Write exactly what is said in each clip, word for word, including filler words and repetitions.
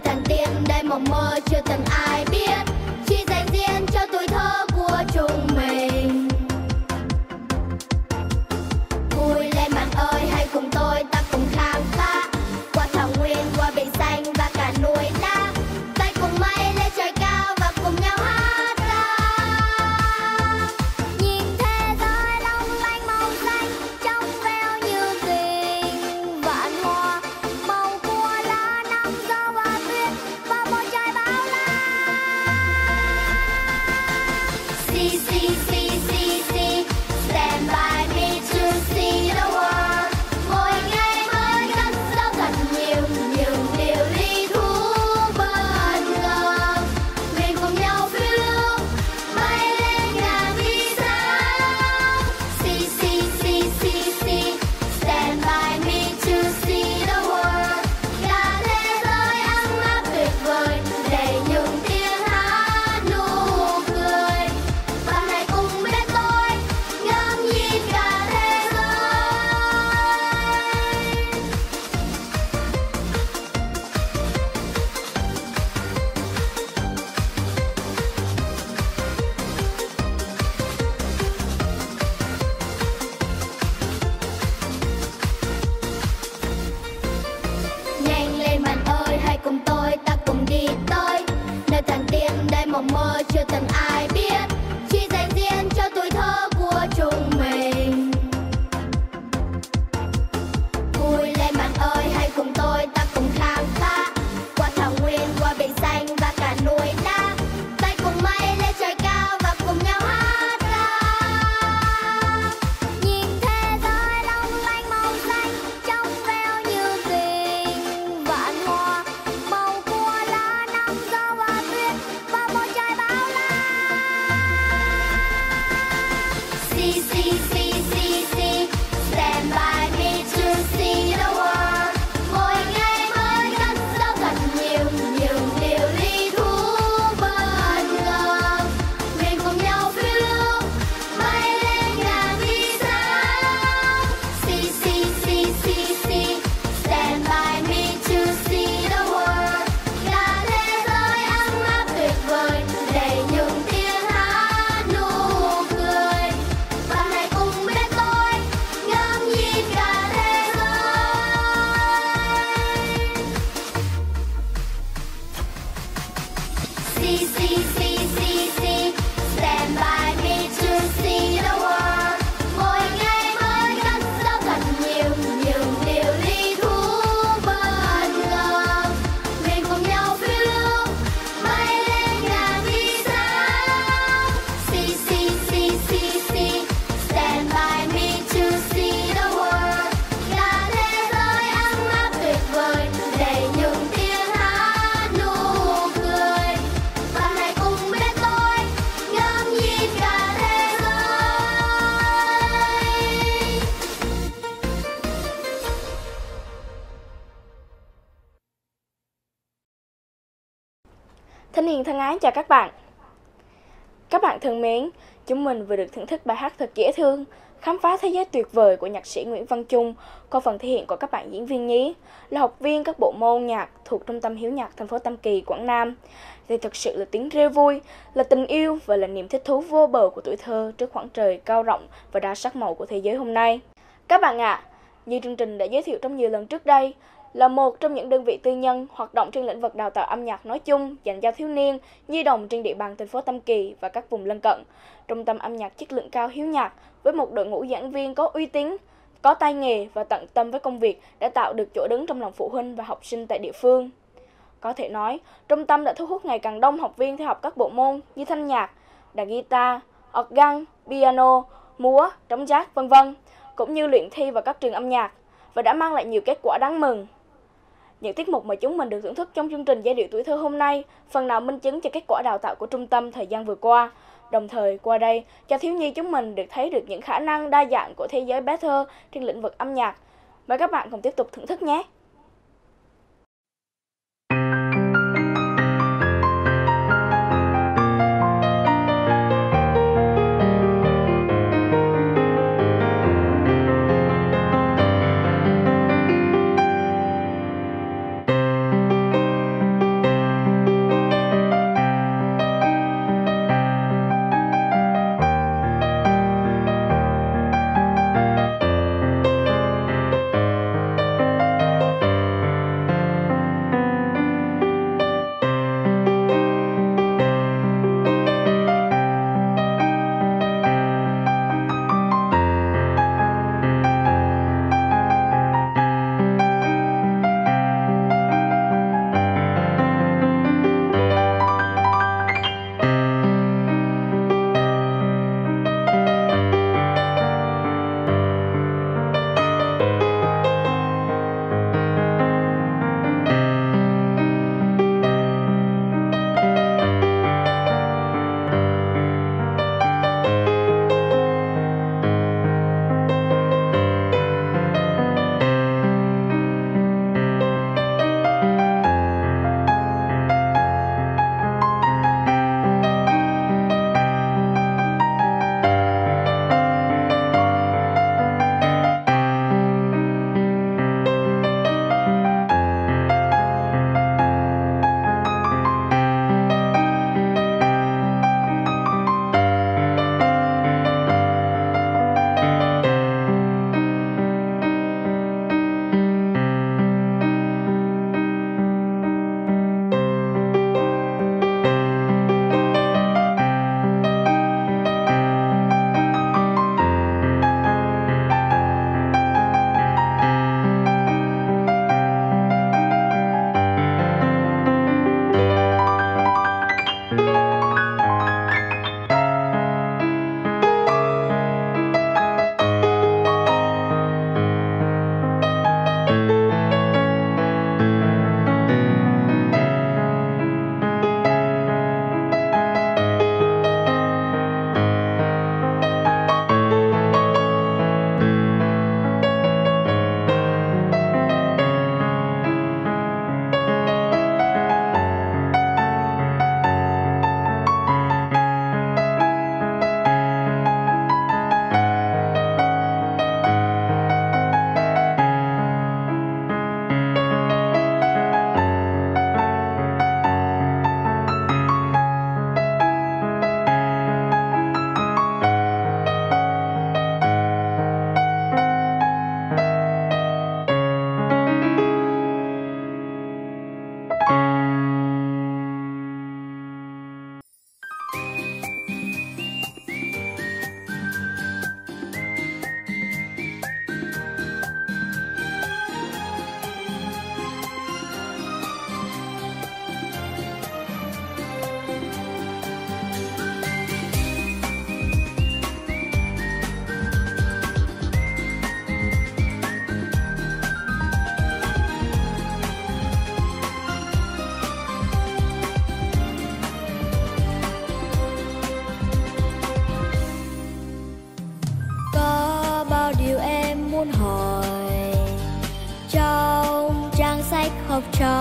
thần tiên đây mộng mơ chưa từng ai biết, chỉ dành riêng cho tuổi thơ của chúng mình. Vui lên bạn ơi, hãy cùng tôi ta cùng khám phá qua thảo nguyên, qua biển xanh và cả núi đá, tay cùng mây lên trời cao và cùng nhau hát ca. Nhìn thế giới long lanh màu xanh trong veo như tình vạn hoa, màu của lá năm gió và tuyết và bầu trời bao la. See, see, see, see, see, stand by me to see the world. Mỗi ngày mới cất giấu thật nhiều, nhiều điều lý thú bất ngờ. Mình cùng nhau phiêu lưu, bay lên ngàn vì sao. See, see, see, see, see, stand by me to see the world. Cả thế giới ấm áp tuyệt vời, đầy những tiếng hát nụ cười. Bạn hãy cùng bên tôi ngắm nhìn cả thế giới. Nhanh lên bạn ơi, hãy cùng tôi ta cùng đi tới nơi thần tiên đây mộng mơ chưa từng ai biết, chỉ dành riêng cho tuổi thơ của chúng mình. Vui lên bạn ơi, hãy cùng tôi ta cùng khám phá qua thảo nguyên, qua biển xanh và cả núi đá, tay cùng mây lên trời cao và cùng nhau hát ca. Nhìn thế giới long lanh màu xanh trong veo như tình vạn hoa, màu của lá năm gió và tuyết và bầu trời bao la. See, see, see, see, see, stand by me to see the world. Mỗi ngày mới cất giấu thật nhiều, nhiều điều lý thú bất ngờ. Mình cùng nhau phiêu lưu, bay lên ngàn vì sao. See, see, see, see, see, stand by me to see the world. Cả thế giới ấm áp tuyệt vời, đầy những tiếng hát nụ cười. Bạn hãy cùng bên tôi ngắm nhìn cả thế giới. See, see, see, see, see, stand by me to see the world. Mỗi ngày mới cất giấu thật nhiều, nhiều điều lý thú bất ngờ. Mình cùng nhau phiêu lưu, bay lên ngàn vì sao. See, see, see, see, see, stand by me to see the world. Cả thế giới ấm áp tuyệt vời, đầy những tiếng hát nụ cười. Bạn hãy cùng bên tôi ngắm nhìn cả thế giới. Thân Hiền thân ái chào các bạn. Các bạn thân mến, chúng mình vừa được thưởng thức bài hát thật dễ thương, khám phá thế giới tuyệt vời của nhạc sĩ Nguyễn Văn Chung qua phần thể hiện của các bạn diễn viên nhí, là học viên các bộ môn nhạc thuộc Trung tâm Hiếu nhạc thành phố Tam Kỳ, Quảng Nam. Đây thực sự là tiếng reo vui, là tình yêu và là niềm thích thú vô bờ của tuổi thơ trước khoảng trời cao rộng và đa sắc màu của thế giới hôm nay. Các bạn ạ, như chương trình đã giới thiệu trong nhiều lần trước đây, là một trong những đơn vị tư nhân hoạt động trên lĩnh vực đào tạo âm nhạc nói chung dành cho thiếu niên, nhi đồng trên địa bàn thành phố Tam Kỳ và các vùng lân cận. Trung tâm âm nhạc chất lượng cao Hiếu nhạc với một đội ngũ giảng viên có uy tín, có tay nghề và tận tâm với công việc đã tạo được chỗ đứng trong lòng phụ huynh và học sinh tại địa phương. Có thể nói, trung tâm đã thu hút ngày càng đông học viên theo học các bộ môn như thanh nhạc, đàn guitar, organ, piano, múa, trống jazz, vân vân, cũng như luyện thi vào các trường âm nhạc và đã mang lại nhiều kết quả đáng mừng. Những tiết mục mà chúng mình được thưởng thức trong chương trình Giai điệu tuổi thơ hôm nay phần nào minh chứng cho kết quả đào tạo của trung tâm thời gian vừa qua. Đồng thời, qua đây, cho thiếu nhi chúng mình được thấy được những khả năng đa dạng của thế giới bé thơ trên lĩnh vực âm nhạc. Mời các bạn cùng tiếp tục thưởng thức nhé!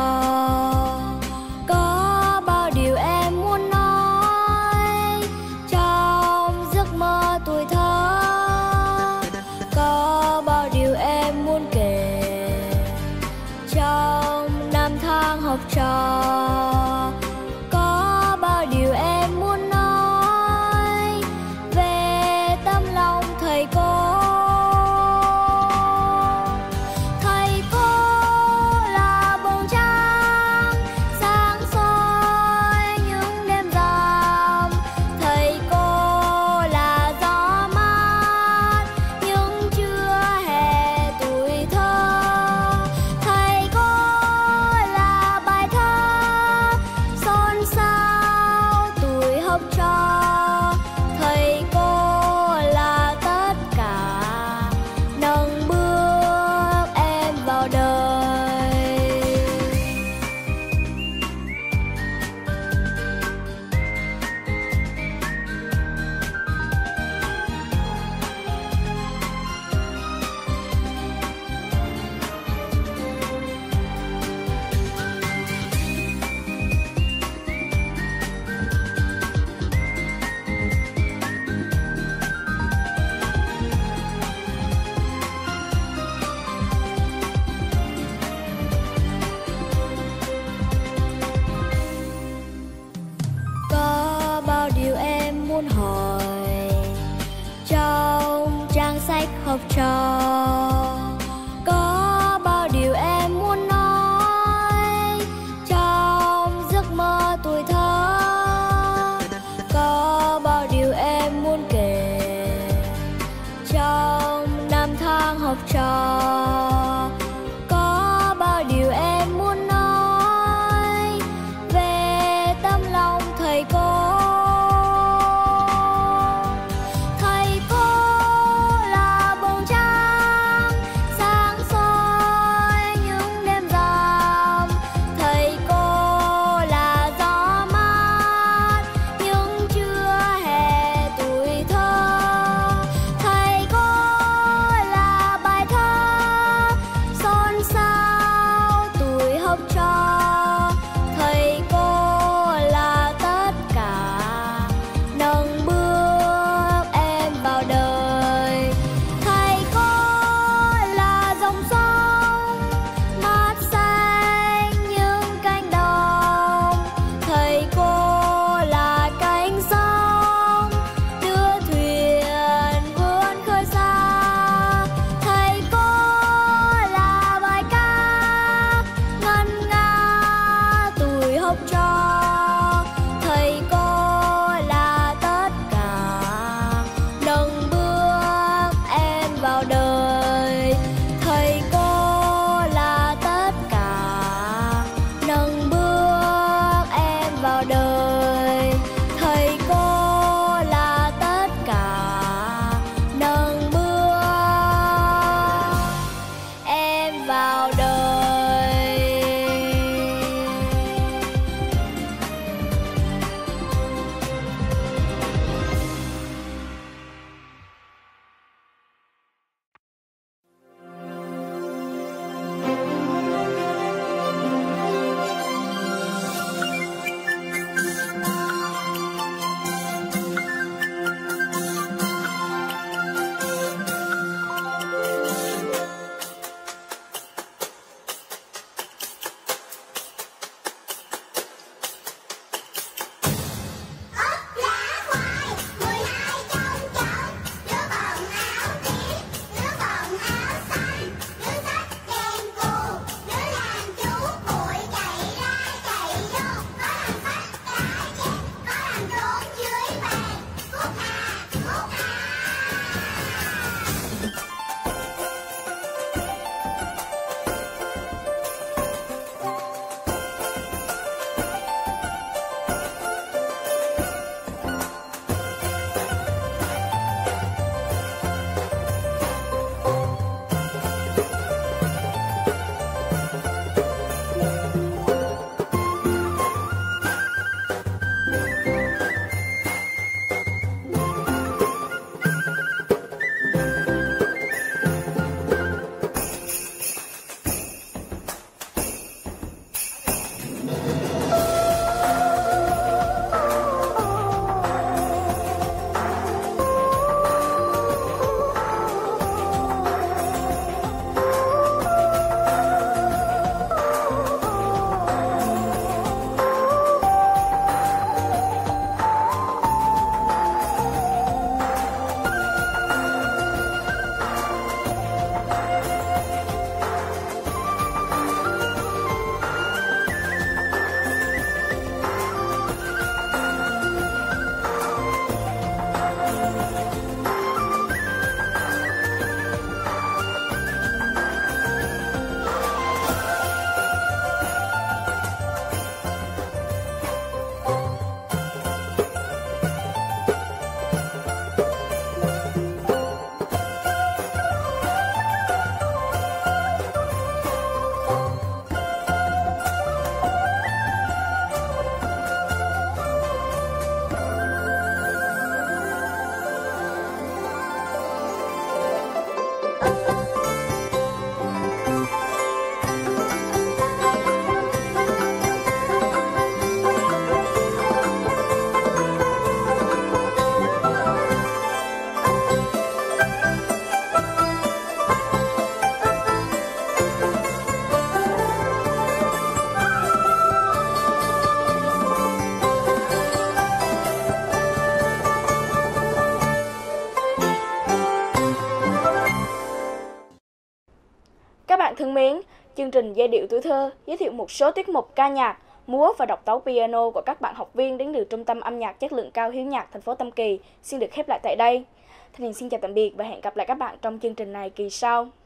Có bao điều em muốn nói trong giấc mơ tuổi thơ, có bao điều em muốn kể trong năm tháng học trò. Có bao điều em muốn nói về tấm lòng thầy cô. Thầy cô là bông trắng sáng soi những đêm rằm. Thầy cô là gió mát những trưa hè tuổi thơ. Thầy cô là bài thơ xôn xao tuổi học trò. Thầy cô là tất cả nâng bước em vào đời. Có bao điều em muốn hỏi trong trang sách học trò. Có bao điều em muốn nói trong giấc mơ tuổi thơ. Có bao điều em muốn kể trong năm tháng học trò. Có bao điều em muốn nói về tấm lòng thầy cô. Thầy cô là bông trắng sáng soi những đêm rằm. Thầy cô là gió bạn thân mến, chương trình Giai điệu tuổi thơ giới thiệu một số tiết mục ca nhạc, múa và độc tấu piano của các bạn học viên đến từ Trung tâm Âm nhạc Chất lượng cao Hiếu nhạc thành phố Tam Kỳ xin được khép lại tại đây. Thanh Hiền xin chào tạm biệt và hẹn gặp lại các bạn trong chương trình này kỳ sau.